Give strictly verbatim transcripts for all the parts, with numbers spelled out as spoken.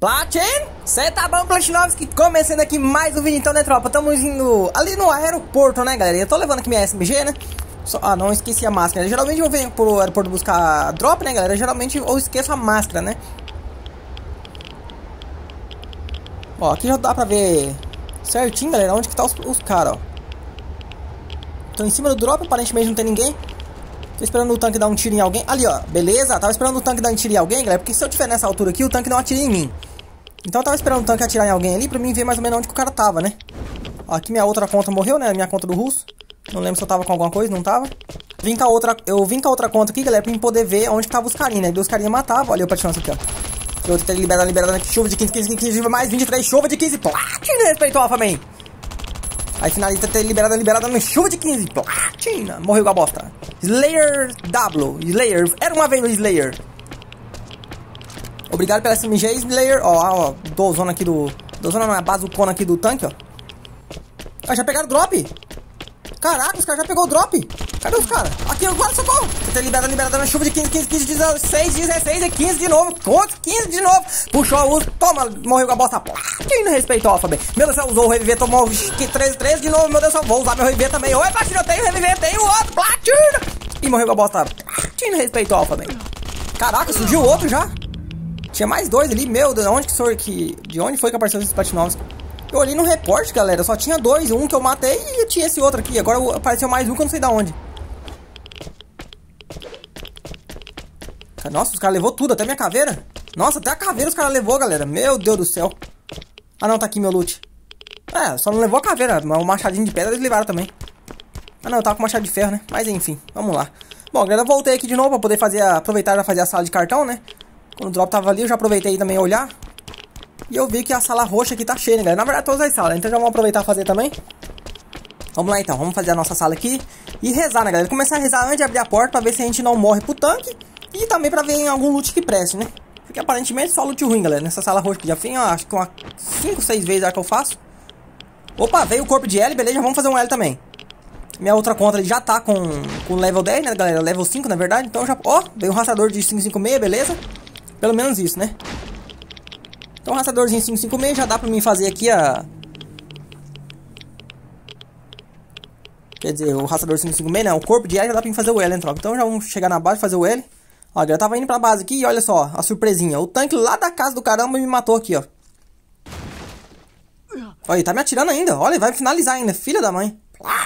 Platin, cê tá bom, Platinovski? Começando aqui mais um vídeo então, né, tropa? Estamos indo ali no aeroporto, né, galera? Eu tô levando aqui minha S M G, né? Só, ah, não esqueci a máscara. Geralmente eu venho pro aeroporto buscar drop, né, galera? Geralmente eu esqueço a máscara, né? Ó, aqui já dá pra ver certinho, galera, onde que tá os, os caras, ó. Tô em cima do drop, aparentemente não tem ninguém. Tô esperando o tanque dar um tiro em alguém. Ali, ó, beleza? Tava esperando o tanque dar um tiro em alguém, galera. Porque se eu tiver nessa altura aqui, o tanque não atira em mim. Então eu tava esperando o tanque atirar em alguém ali pra mim ver mais ou menos onde que o cara tava, né? Ó, aqui minha outra conta morreu, né? Minha conta do russo. Não lembro se eu tava com alguma coisa, não tava. Vim com a outra, eu vim com a outra conta aqui, galera, pra mim poder ver onde que tava os carinhas, né? E os carinhas matavam. Olha eu pra chance aqui, ó. Eu ter liberado, liberado, chuva de quinze, quinze, quinze, mais vinte e três, chuva de quinze. Platina, respeitou, Alpha Man. Aí finalista ter liberado, liberado no chuva de quinze. Platina, morreu com a bosta. Slayer W, Slayer, era uma vez o Slayer. Obrigado pela S M G, Slayer. Ó, ó, dozona aqui do... Dozona na bazucona aqui do tanque, ó. Ah, já pegaram o drop? Caraca, os caras já pegou o drop. Cadê os caras? Aqui, agora, socorro. Você tem liberado, liberado na chuva de quinze, quinze, quinze, dezesseis, dezesseis e quinze de novo. Quantos? quinze de novo. Puxou o uso, toma, morreu com a bosta. Quem não respeitou, Alpha B? Meu Deus do céu, usou o reviver, tomou treze, treze de novo. Meu Deus do céu, vou usar meu reviver também. Oi, Platina, eu tenho reviver, tenho outro, Platina. E morreu com a bosta. Platina respeitou, Alpha B. Caraca, surgiu outro já. Tinha mais dois ali, meu Deus, onde que foi que... De onde foi que apareceu esses Platinovski? Eu olhei no reporte, galera, só tinha dois, um que eu matei e tinha esse outro aqui. Agora apareceu mais um que eu não sei da onde. Nossa, os caras levou tudo, até minha caveira. Nossa, até a caveira os caras levou, galera. Meu Deus do céu. Ah não, tá aqui meu loot. É, só não levou a caveira, mas o machadinho de pedra eles levaram também. Ah não, eu tava com machado de ferro, né? Mas enfim, vamos lá. Bom, galera, eu voltei aqui de novo pra poder fazer a, aproveitar e fazer a sala de cartão, né? Quando o drop tava ali, eu já aproveitei também a olhar. E eu vi que a sala roxa aqui tá cheia, né, galera? Na verdade, todas as salas. Então já vamos aproveitar e fazer também. Vamos lá, então. Vamos fazer a nossa sala aqui. E rezar, né, galera? Começar a rezar antes de abrir a porta pra ver se a gente não morre pro tanque. E também pra ver em algum loot que preste, né? Porque aparentemente só loot ruim, galera. Nessa sala roxa que já tem, ó, acho que umas cinco, seis vezes já que eu faço. Opa, veio o corpo de L, beleza? Já vamos fazer um L também. Minha outra conta ali já tá com, com level dez, né, galera? Level cinco, na verdade. Então já... Ó, veio um rastreador de cinco cinco seis, beleza? Pelo menos isso, né? Então o rastreadorzinho cinco cinco seis já dá pra mim fazer aqui a... Quer dizer, o rastreador cinco cinco seis, não, o corpo de L já dá pra mim fazer o L, hein, tropa? Então já vamos chegar na base e fazer o L. Ó, eu tava indo pra base aqui e olha só, a surpresinha. O tanque lá da casa do caramba me matou aqui, ó. Olha, ele tá me atirando ainda. Olha, ele vai me finalizar ainda, filha da mãe.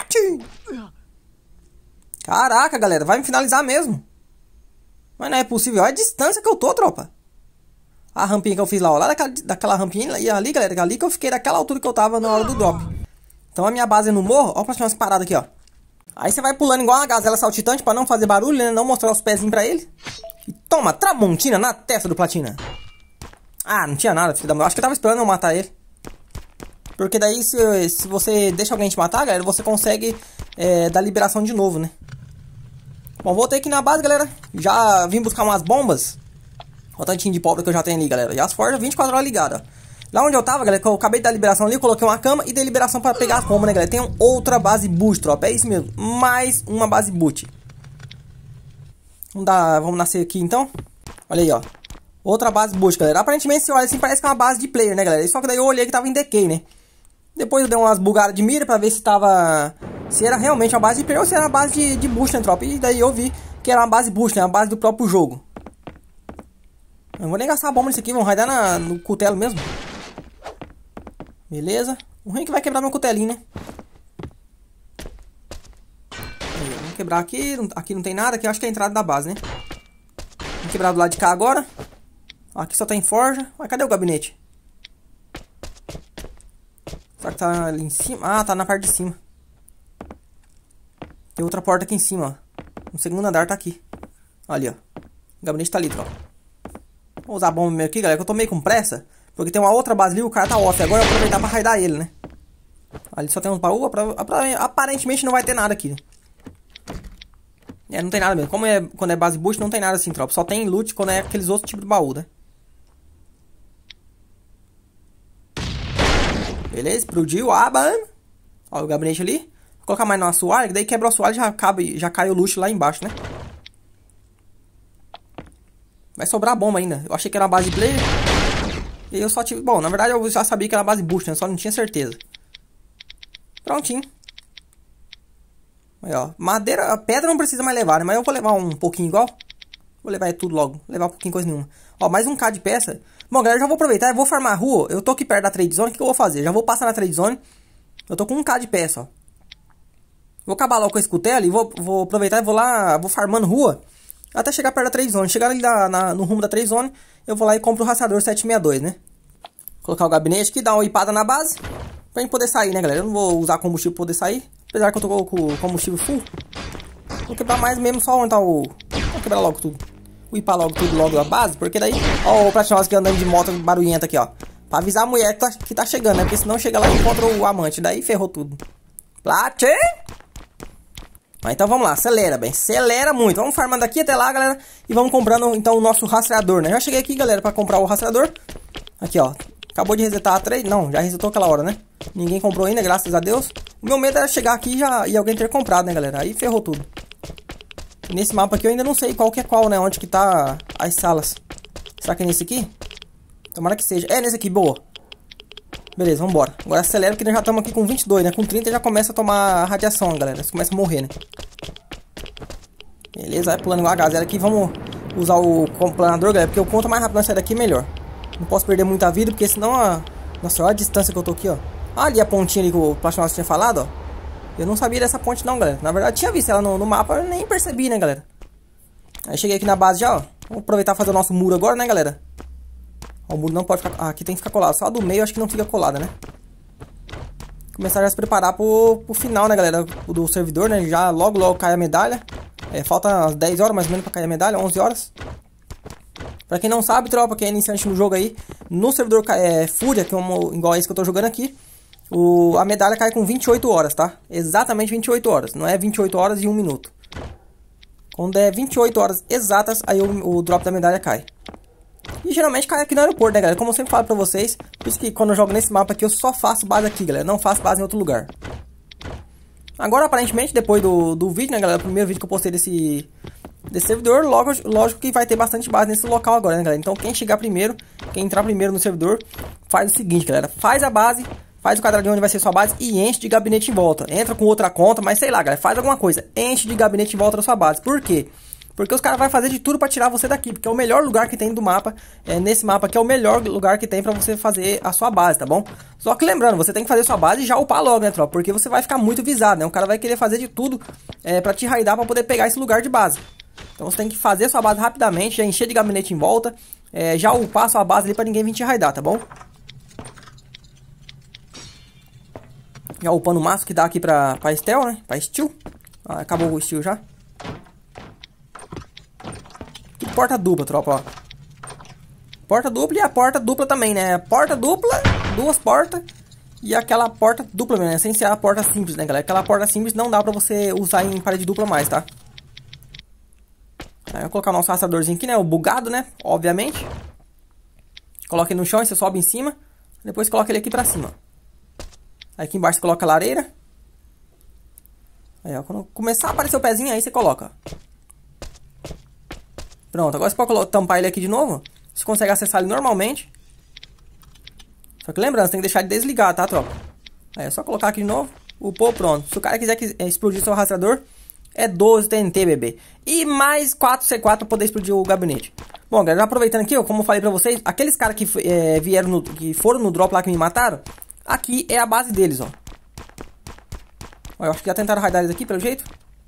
Caraca, galera, vai me finalizar mesmo. Mas não é possível, olha a distância que eu tô, tropa. A rampinha que eu fiz lá, ó, lá daquela, daquela rampinha e ali, galera, ali que eu fiquei daquela altura que eu tava na hora do drop. Então a minha base é no morro, ó, pra umas paradas aqui, ó. Aí você vai pulando igual uma gazela saltitante pra não fazer barulho, né, não mostrar os pezinhos pra ele. E toma, tramontina na testa do Platina. Ah, não tinha nada, filho da mãe, acho que eu tava esperando eu matar ele. Porque daí se, se você deixa alguém te matar, galera, você consegue é, dar liberação de novo, né. Bom, voltei aqui na base, galera. Já vim buscar umas bombas. Olha o tantinho de pólvora que eu já tenho ali, galera. E as forjas vinte e quatro horas ligadas. Lá onde eu tava, galera, que eu acabei de dar liberação ali, eu coloquei uma cama e dei liberação pra pegar as bombas, né, galera. Tem outra base boot, tropa. É isso mesmo. Mais uma base boot. Vamos dar, vamos nascer aqui, então. Olha aí, ó. Outra base boot, galera. Aparentemente, se olha assim, parece que é uma base de player, né, galera. Só que daí eu olhei que tava em decay, né. Depois eu dei umas bugadas de mira pra ver se tava... Se era realmente uma base de player ou se era uma base de, de boost, né, tropa. E daí eu vi que era uma base boost, né, uma base do próprio jogo. Eu não vou nem gastar a bomba nisso aqui, vamos raidar na, no cutelo mesmo. Beleza. O ruim é que vai quebrar meu cutelinho, né? Aí, vamos quebrar aqui. Aqui não tem nada, aqui eu acho que é a entrada da base, né? Vamos quebrar do lado de cá agora. Aqui só tem forja. Mas cadê o gabinete? Será que tá ali em cima? Ah, tá na parte de cima. Tem outra porta aqui em cima, ó. No segundo andar tá aqui. Ali, ó. O gabinete tá ali, ó. Vou usar a bomba meio aqui, galera, que eu tô meio com pressa. Porque tem uma outra base ali e o cara tá off. Agora eu vou aproveitar pra raidar ele, né? Ali só tem uns baús. Aparentemente não vai ter nada aqui. É, não tem nada mesmo. Como é quando é base boost, não tem nada assim, tropa. Só tem loot quando é aqueles outros tipos de baú, né? Beleza, explodiu. Ah, bam. Ó, o gabinete ali. Vou colocar mais no assoalho, que daí quebra o assoalho e já, cabe, já cai o loot lá embaixo, né? Vai sobrar bomba ainda. Eu achei que era uma base de player. E eu só tive... Bom, na verdade eu já sabia que era base boost, né? Só não tinha certeza. Prontinho. Aí, ó. Madeira... Pedra não precisa mais levar, né? Mas eu vou levar um pouquinho igual. Vou levar tudo logo. Vou levar um pouquinho coisa nenhuma. Ó, mais um K de peça. Bom, galera, já vou aproveitar. Eu vou farmar a rua. Eu tô aqui perto da trade zone. O que, que eu vou fazer? Já vou passar na trade zone. Eu tô com um K de peça, ó. Vou acabar logo com esse cutelo e vou, vou aproveitar e vou lá... Vou farmando rua. Até chegar perto da trade zone. Chegar ali na, na, no rumo da trade zone, eu vou lá e compro o rastreador sete sessenta e dois, né? Colocar o gabinete aqui, dar uma hipada na base. Pra gente poder sair, né, galera? Eu não vou usar combustível pra poder sair. Apesar que eu tô com o combustível full. Vou quebrar mais mesmo só onde tá o... Vou quebrar logo tudo. Vou hipar logo tudo, logo a base. Porque daí... Ó o Platinum aqui andando de moto barulhenta aqui, ó. Pra avisar a mulher que tá, que tá chegando, né? Porque senão chega lá e encontra o amante. Daí ferrou tudo. Plat! Mas então vamos lá, acelera, bem, acelera muito. Vamos farmando aqui até lá, galera. E vamos comprando, então, o nosso rastreador, né? Já cheguei aqui, galera, pra comprar o rastreador. Aqui, ó. Acabou de resetar a trade. Não, já resetou aquela hora, né? Ninguém comprou ainda, graças a Deus. O meu medo era chegar aqui e, já, e alguém ter comprado, né, galera? Aí ferrou tudo. E nesse mapa aqui eu ainda não sei qual que é qual, né? Onde que tá as salas. Será que é nesse aqui? Tomara que seja. É nesse aqui, boa. Beleza, vambora. Agora acelera, porque nós já estamos aqui com vinte e dois, né? Com trinta já começa a tomar radiação, galera. Você começa a morrer, né? Beleza, vai pulando igual a gazela aqui. Vamos usar o planador, galera, porque o quanto mais rápido nós sair daqui, melhor. Não posso perder muita vida, porque senão a... Nossa, olha a distância que eu tô aqui, ó. Ah, ali a pontinha ali que o Platinum tinha falado, ó. Eu não sabia dessa ponte não, galera. Na verdade, tinha visto ela no, no mapa, eu nem percebi, né, galera. Aí cheguei aqui na base já, ó. Vamos aproveitar e fazer o nosso muro agora, né, galera. Ó, o muro não pode ficar... Ah, aqui tem que ficar colado. Só a do meio acho que não fica colada, né? Começar já a se preparar pro, pro final, né, galera, do servidor, né? Já logo, logo cai a medalha. É, falta umas dez horas mais ou menos pra cair a medalha, onze horas. Pra quem não sabe, tropa, quem é iniciante no jogo aí, no servidor é, Fúria, que é um, igual esse que eu tô jogando aqui, o, a medalha cai com vinte e oito horas, tá? Exatamente vinte e oito horas, não é vinte e oito horas e um minuto. Quando é vinte e oito horas exatas, aí o, o drop da medalha cai. E geralmente cai aqui no aeroporto, né, galera? Como eu sempre falo pra vocês, por isso que quando eu jogo nesse mapa aqui, eu só faço base aqui, galera. Não faço base em outro lugar. Agora, aparentemente, depois do, do vídeo, né, galera? O primeiro vídeo que eu postei desse, desse servidor, logo, lógico que vai ter bastante base nesse local agora, né, galera? Então, quem chegar primeiro, quem entrar primeiro no servidor, faz o seguinte, galera. Faz a base, faz o quadradinho onde vai ser sua base e enche de gabinete em volta. Entra com outra conta, mas sei lá, galera. Faz alguma coisa. Enche de gabinete em volta da sua base. Por quê? Porque os caras vão fazer de tudo pra tirar você daqui. Porque é o melhor lugar que tem do mapa. É, nesse mapa aqui é o melhor lugar que tem pra você fazer a sua base, tá bom? Só que lembrando, você tem que fazer sua base e já upar logo, né, tropa? Porque você vai ficar muito visado, né? O cara vai querer fazer de tudo é, pra te raidar pra poder pegar esse lugar de base. Então você tem que fazer sua base rapidamente, já encher de gabinete em volta. É, já upar sua base ali pra ninguém vir te raidar, tá bom? Já upando o máximo que dá aqui pra, pra Steel, né? Pra Steel. Ah, acabou o Steel já. Porta dupla, tropa, ó. Porta dupla e a porta dupla também, né? Porta dupla, duas portas e aquela porta dupla, né? Sem ser a porta simples, né, galera? Aquela porta simples não dá pra você usar em parede dupla mais, tá? Aí eu vou colocar o nosso rastreadorzinho aqui, né? O bugado, né? Obviamente. Coloca ele no chão e você sobe em cima. Depois coloca ele aqui pra cima. Aí aqui embaixo você coloca a lareira. Aí, ó. Quando começar a aparecer o pezinho, aí você coloca, ó. Pronto, agora você pode tampar ele aqui de novo. Você consegue acessar ele normalmente. Só que lembrando, você tem que deixar ele desligado, tá, tropa? Aí é só colocar aqui de novo. Upou, pronto. Se o cara quiser explodir seu rastreador, é doze T N T, bebê. E mais quatro C quatro para poder explodir o gabinete. Bom, galera, aproveitando aqui, ó, como eu falei pra vocês, aqueles caras que é, vieram no, que foram no drop lá que me mataram, aqui é a base deles, ó. Ó, eu acho que já tentaram raidar eles aqui, pelo jeito.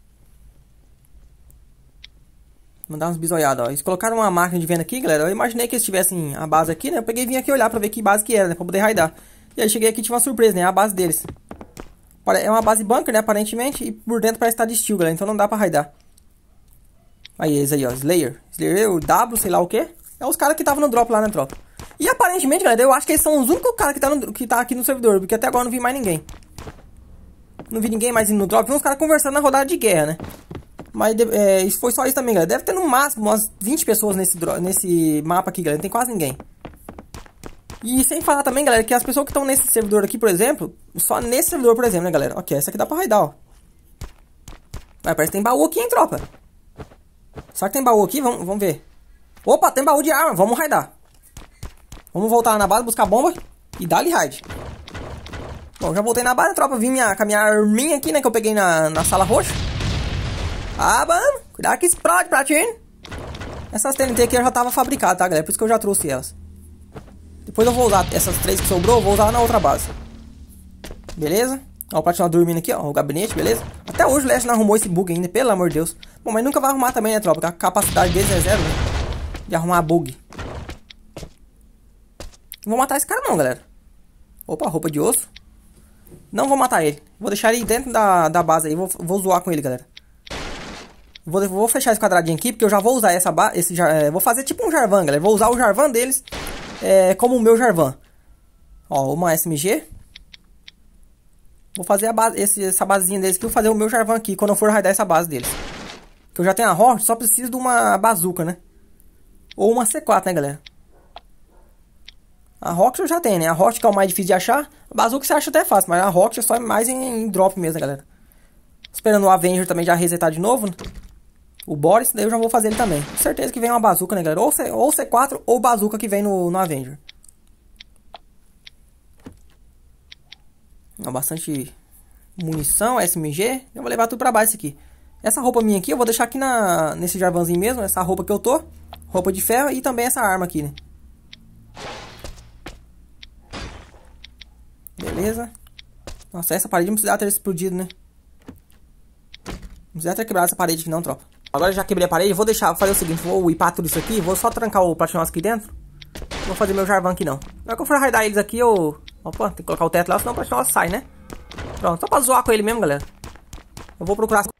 Mandar uns bisoiados, ó. Eles colocaram uma máquina de venda aqui, galera. Eu imaginei que eles tivessem a base aqui, né? Eu peguei e vim aqui olhar pra ver que base que era, né? Pra poder raidar. E aí cheguei aqui e tive uma surpresa, né? A base deles. É uma base bunker, né? Aparentemente. E por dentro parece estar de steel, galera. Então não dá pra raidar. Aí eles aí, ó. Slayer. Slayer, o W, sei lá o que. É os caras que estavam no drop lá, né, tropa? E aparentemente, galera, eu acho que eles são os únicos caras que, tá no, que tá aqui no servidor. Porque até agora não vi mais ninguém. Não vi ninguém mais indo no drop. Vi uns caras conversando na rodada de guerra, né? Mas é, isso foi só isso também, galera. Deve ter no máximo umas vinte pessoas nesse, nesse mapa aqui, galera. Não tem quase ninguém. E sem falar também, galera, que as pessoas que estão nesse servidor aqui, por exemplo, só nesse servidor, por exemplo, né, galera? Ok, essa aqui dá pra raidar, ó. Mas parece que tem baú aqui, hein, tropa? Será que tem baú aqui? Vamos, vamos ver. Opa, tem baú de arma. Vamos raidar. Vamos voltar lá na base, buscar bomba e dar-lhe raid. Bom, já voltei na base, tropa. Vim minha, com a minha arminha aqui, né? Que eu peguei na, na sala roxa. Ah, mano. Cuidado que explode, pratinho. Essas T N T aqui eu já tava fabricada, tá, galera? Por isso que eu já trouxe elas. Depois eu vou usar essas três que sobrou, eu vou usar na outra base. Beleza? Ó, o Platinum dormindo aqui, ó, o gabinete, beleza? Até hoje o Leste não arrumou esse bug ainda, pelo amor de Deus. Bom, mas nunca vai arrumar também, né, tropa? Porque a capacidade deles é zero, né? De arrumar bug. Não vou matar esse cara não, galera. Opa, roupa de osso. Não vou matar ele. Vou deixar ele dentro da, da base aí, vou, vou zoar com ele, galera. Vou, vou fechar esse quadradinho aqui, porque eu já vou usar essa base, esse, é, vou fazer tipo um Jarvan, galera. Vou usar o Jarvan deles é, como o meu Jarvan. Ó, uma S M G. Vou fazer a base, esse, essa basezinha deles aqui, vou fazer o meu Jarvan aqui, quando eu for raidar essa base deles. Que eu já tenho a Horde, só preciso de uma bazuca, né? Ou uma C quatro, né, galera? A Rocket eu já tenho, né? A Rocket que é o mais difícil de achar. A bazuca você acha até fácil, mas a Rocket é só mais em, em drop mesmo, né, galera? Esperando o Avenger também já resetar de novo, né? O Boris, daí eu já vou fazer ele também. Com certeza que vem uma bazuca, né, galera? Ou, C, ou C quatro ou bazuca que vem no, no Avenger. Ó, bastante munição, S M G. Eu vou levar tudo pra baixo aqui. Essa roupa minha aqui eu vou deixar aqui na, nesse Jarvanzinho mesmo. Essa roupa que eu tô. Roupa de ferro e também essa arma aqui, né? Beleza. Nossa, essa parede não precisava ter explodido, né? Não precisava ter quebrado essa parede aqui não, tropa. Agora já quebrei a parede, vou deixar, vou fazer o seguinte, vou upar tudo isso aqui, vou só trancar o Platinum aqui dentro. Não vou fazer meu Jarvan aqui não. Na hora que eu for raidar eles aqui, eu... Opa, tem que colocar o teto lá, senão o Platinum sai, né? Pronto, só pra zoar com ele mesmo, galera. Eu vou procurar